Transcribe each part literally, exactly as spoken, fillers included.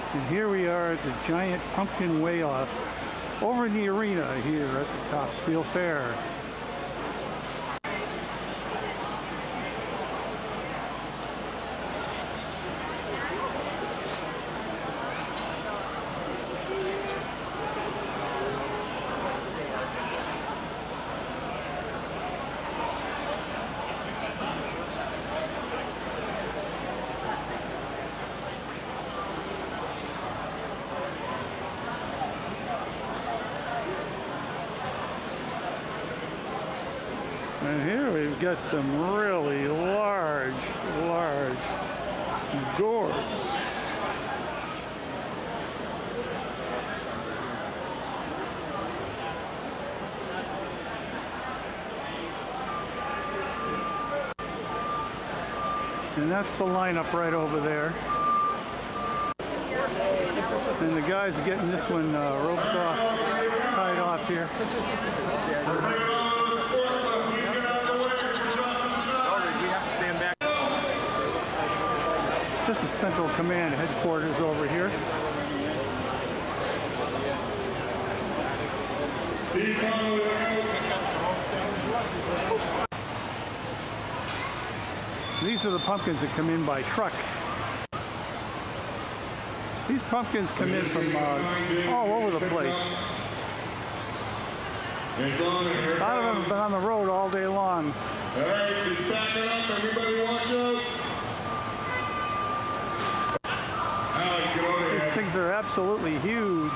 And here we are at the giant pumpkin weigh-off over in the arena here at the Topsfield Fair. And here we've got some really large, large gourds. And that's the lineup right over there. And the guys are getting this one uh, roped off, tied off here. This is Central Command headquarters over here. These are the pumpkins that come in by truck. These pumpkins come in from uh, all over the place. A lot of them have been on the road all day long. All right, it's backing up. Everybody watch out. Alex, get over here. These things are absolutely huge.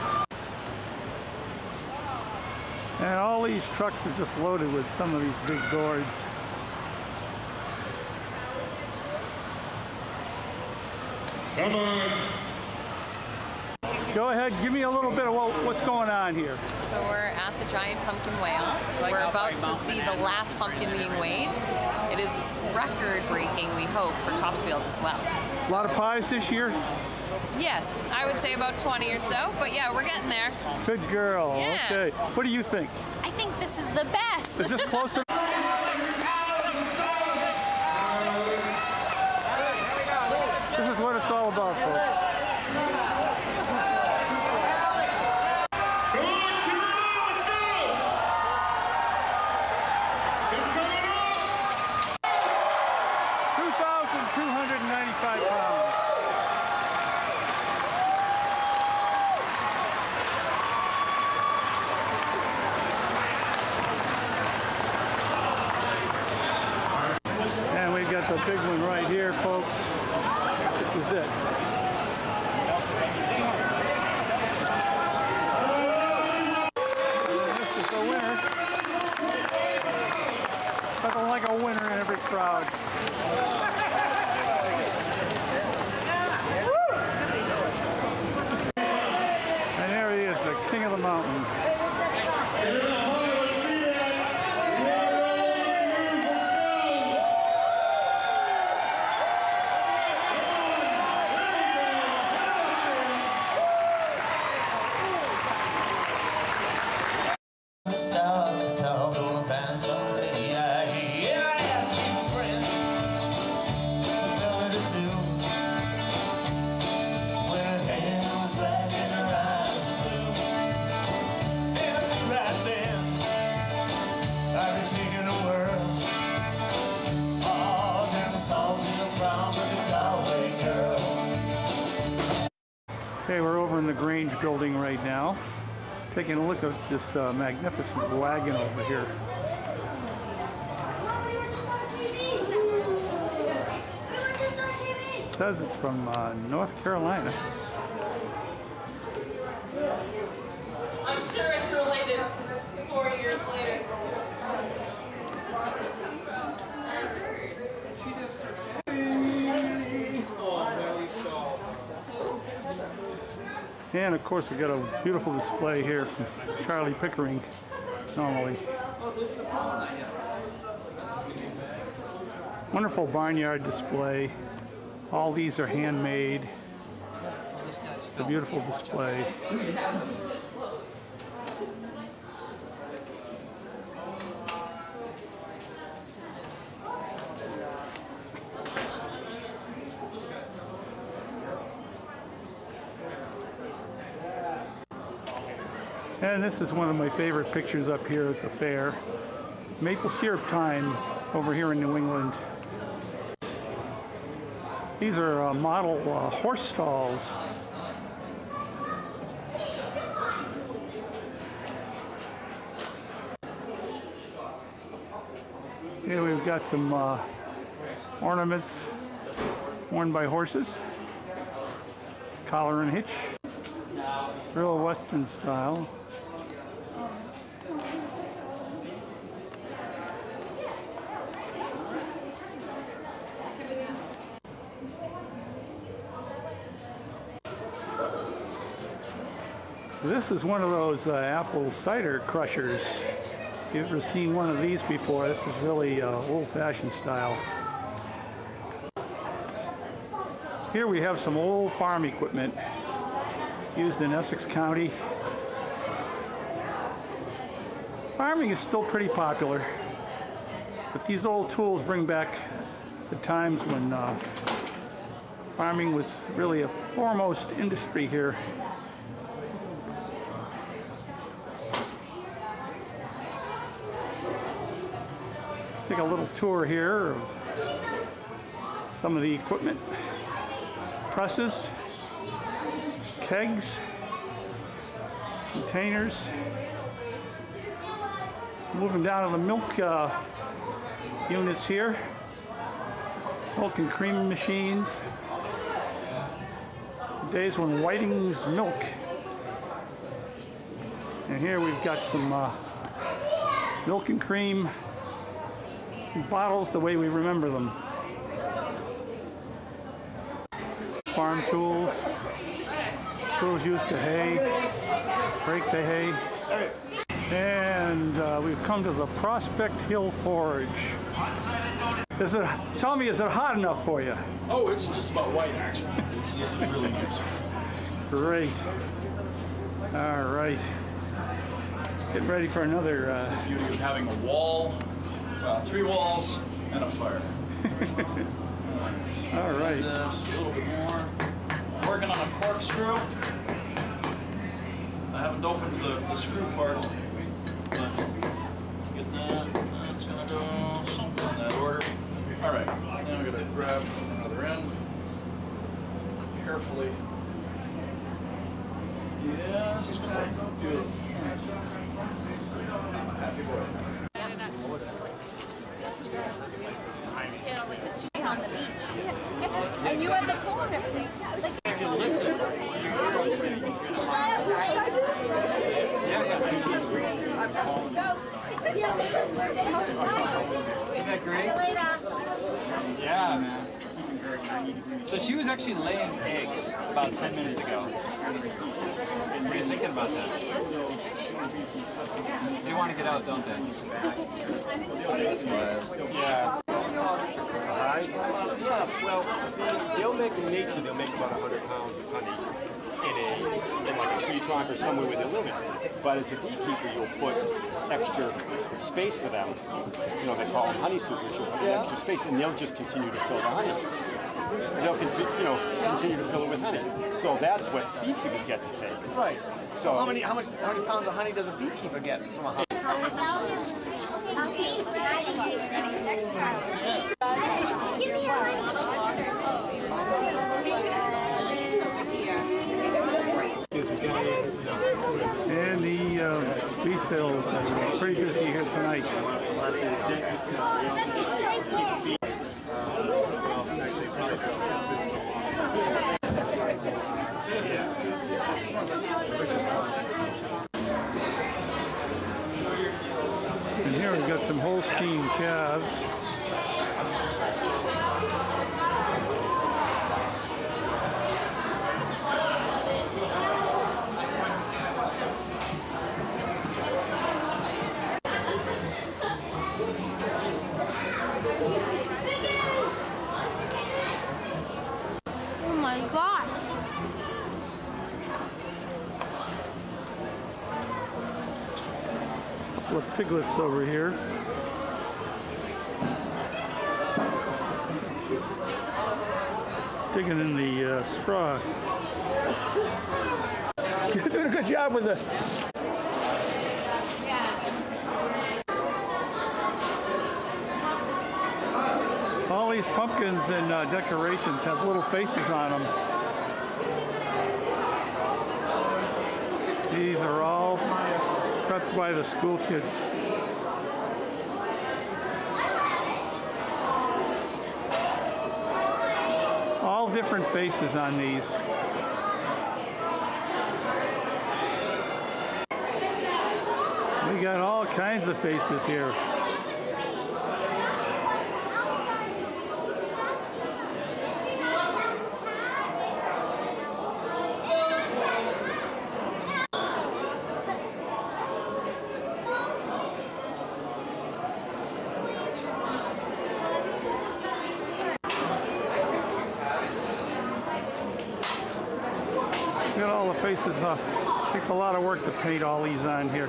And all these trucks are just loaded with some of these big gourds. Come on. Go ahead, give me a little bit of what, what's going on here. So we're at the giant pumpkin weigh-off. We're about to see the last pumpkin being weighed. It is record-breaking, we hope, for Topsfield as well. A lot of pies this year? Yes, I would say about twenty or so, but yeah, we're getting there. Good girl. Yeah. Okay. What do you think? I think this is the best. Is this closer? This is what it's all about, folks. two hundred ninety-five pounds. And we've got the big one right here, folks. This is it. And this is the winner. Nothing like a winner in every crowd. And there he is, the king of the mountain. Okay, we're over in the Grange building right now, taking a look at this uh, magnificent wagon over here. It says it's from uh, North Carolina. I'm sure it's related four years later. And of course we got a beautiful display here from Charlie Pickering, normally. Wonderful barnyard display. All these are handmade. A beautiful display. And this is one of my favorite pictures up here at the fair. Maple syrup time over here in New England. These are uh, model uh, horse stalls. Here we've got some uh, ornaments worn by horses. Collar and hitch. Real Western style. This is one of those uh, apple cider crushers. If you've ever seen one of these before, this is really uh, old-fashioned style. Here we have some old farm equipment used in Essex County. Farming is still pretty popular, but these old tools bring back the times when uh, farming was really a foremost industry here. Take a little tour here of some of the equipment. Presses, kegs, containers. Moving down to the milk uh, units here. Milk and cream machines. The days when Whiting's milk. And here we've got some uh, milk and cream bottles the way we remember them. Farm tools, tools used to hay, break the hay. And uh, we've come to the Prospect Hill Forge. Is it, tell me, is it hot enough for you? Oh, it's just about white, actually. It's, it's really nice. Great. All right. Getting ready for another... Uh, That's the beauty of having a wall, uh, three walls, and a fire. All right. This, a little bit more. Working on a corkscrew. I haven't opened the, the screw part, but get that. That's going to go something in that order. All right. Now I'm going to grab another end carefully. Yeah, this is going to work good. I'm a happy boy. And you have the pool and everything. If you listen. Isn't that great? Yeah, man. So she was actually laying eggs about ten minutes ago. What are you thinking about that? They want to get out, don't they? Yeah. Right? Yeah, well, they'll make in nature, they'll make about one hundred pounds of honey in a, in like a tree trunk or somewhere where they're living. But as a beekeeper, you'll put extra space for them. You know, they call them honey supers. You'll put yeah. extra space, and they'll just continue to fill the honey. They'll continue, you know, continue to fill it with honey. So that's what beekeepers get to take. Right. So, so how many, how much, how many pounds of honey does a beekeeper get from a hive? And the uh, bee sales are pretty busy here tonight. And here we've got some Holstein calves. Oh my gosh. Couple of piglets over here. Digging in the uh, straw. You're doing a good job with this. these pumpkins and uh, decorations have little faces on them. These are all prepped by the school kids. All different faces on these. We got all kinds of faces here. Got all the faces up. Takes a lot of work to paint all these on here.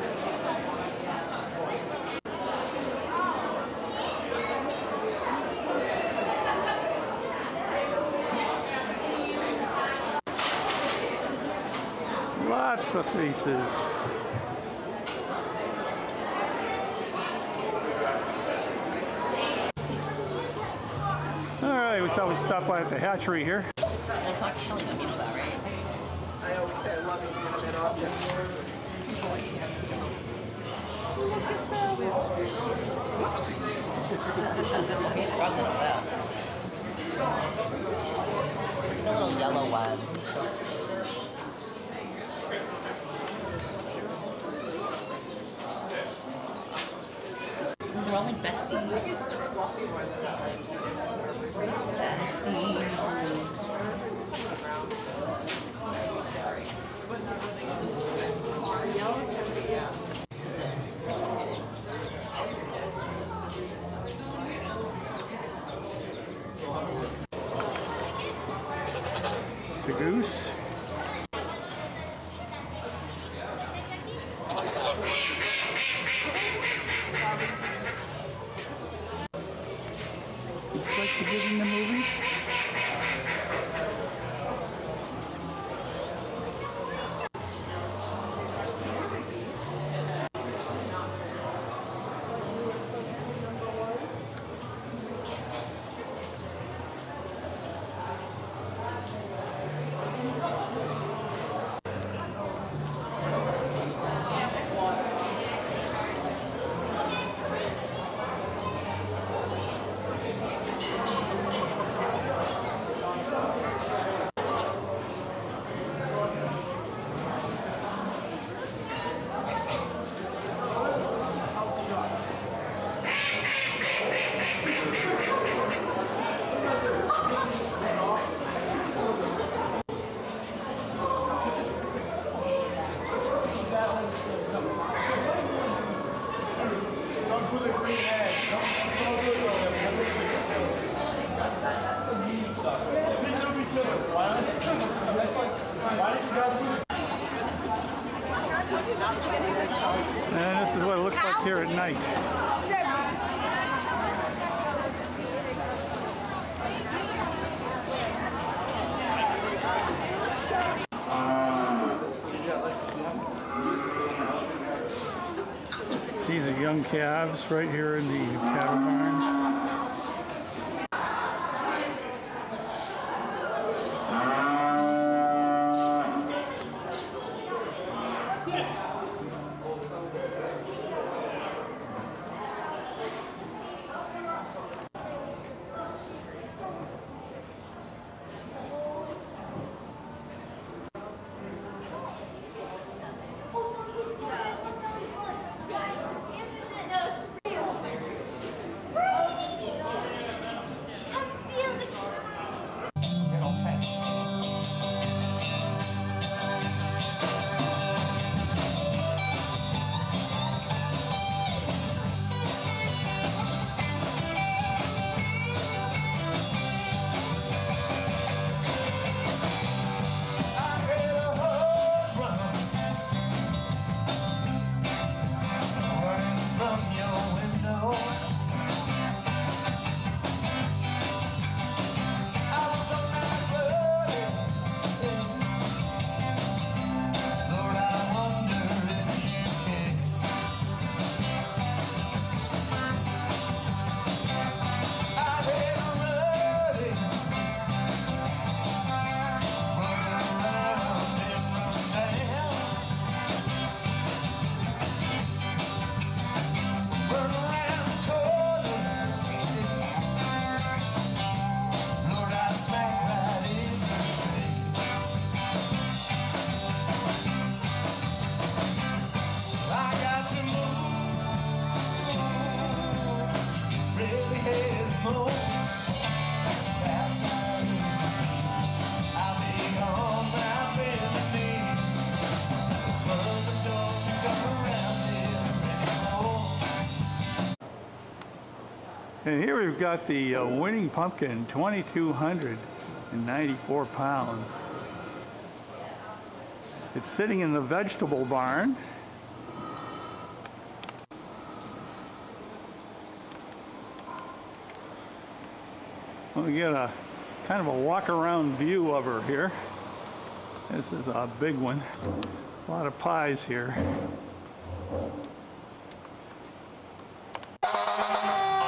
Lots of faces. All right, we thought we'd stop by at the hatchery here. It's not killing them, you know that, right? I always say I love it when I'm in Austin. He's struggling with that. Those are yellow ones. They're all like besties. Besties. The goose. Looks like you did in the movie. And this is what it looks like here at night. These are young calves right here in the cattle barn. And here we've got the uh, winning pumpkin, twenty-two hundred ninety-four pounds. It's sitting in the vegetable barn. We get a kind of a walk around view of her here. This is a big one. A lot of pies here.